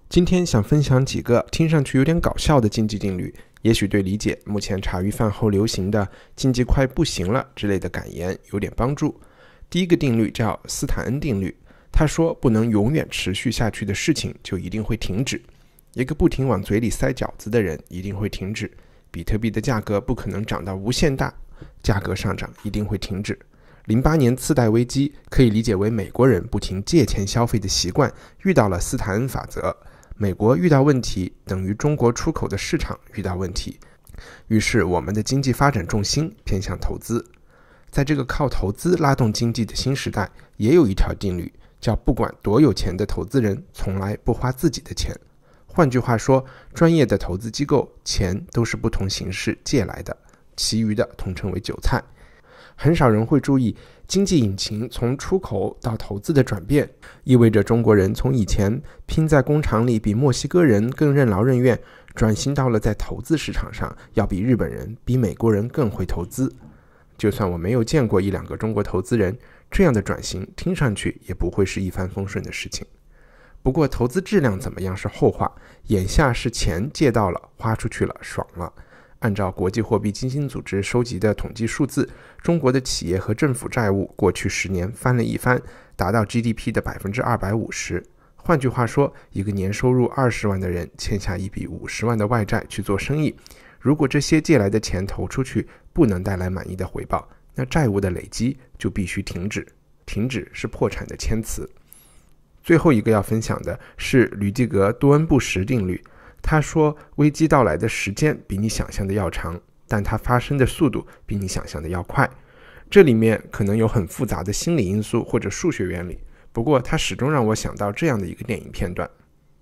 今天想分享几个听上去有点搞笑的经济定律，也许对理解目前茶余饭后流行的经济快不行了之类的感言有点帮助。第一个定律叫斯坦恩定律，他说不能永远持续下去的事情就一定会停止。一个不停往嘴里塞饺子的人一定会停止，比特币的价格不可能涨到无限大，价格上涨一定会停止。08年次贷危机可以理解为美国人不停借钱消费的习惯遇到了斯坦恩法则，美国遇到问题等于中国出口的市场遇到问题，于是我们的经济发展重心偏向投资。在这个靠投资拉动经济的新时代，也有一条定律，叫不管多有钱的投资人从来不花自己的钱。换句话说，专业的投资机构钱都是不同形式借来的，其余的统称为韭菜。很少人会注意经济引擎从出口到投资的转变，意味着中国人从以前拼在工厂里比墨西哥人更任劳任怨，转型到了在投资市场上要比日本人比美国人更会投资。就算我没有见过一两个中国投资人，这样的转型听上去也不会是一帆风顺的事情。不过投资质量怎么样是后话，眼下是钱借到了，花出去了，爽了。按照国际货币基金组织收集的统计数字，中国的企业和政府债务过去10年翻了一番，达到 GDP 的 250%。 换句话说，一个年收入20万的人欠下一笔50万的外债去做生意，如果这些借来的钱投出去不能带来满意的回报，那债务的累积就必须停止。停止是破产的谦词。最后一个要分享的是吕蒂格·多恩布什定律，他说危机到来的时间比你想象的要长，但它发生的速度比你想象的要快。这里面可能有很复杂的心理因素或者数学原理，不过它始终让我想到这样的一个电影片段。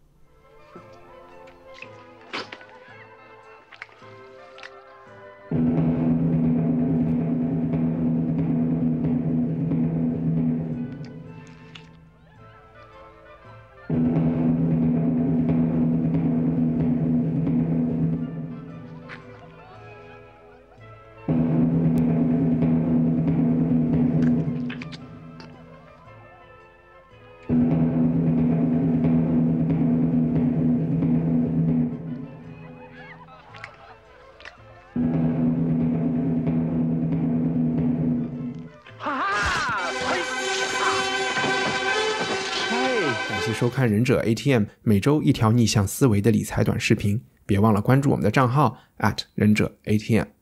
感谢收看忍者 ATM， 每周一条逆向思维的理财短视频，别忘了关注我们的账号忍者 ATM。